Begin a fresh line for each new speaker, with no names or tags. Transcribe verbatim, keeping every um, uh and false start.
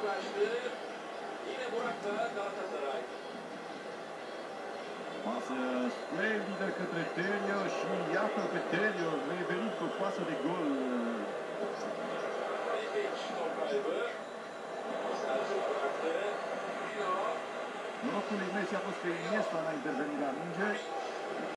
Pasă splendidă către Telio și iată pe Telio revenit cu o pasă de gol. Norocul lui Messi a fost că Iniesta n-a intervenit la minge.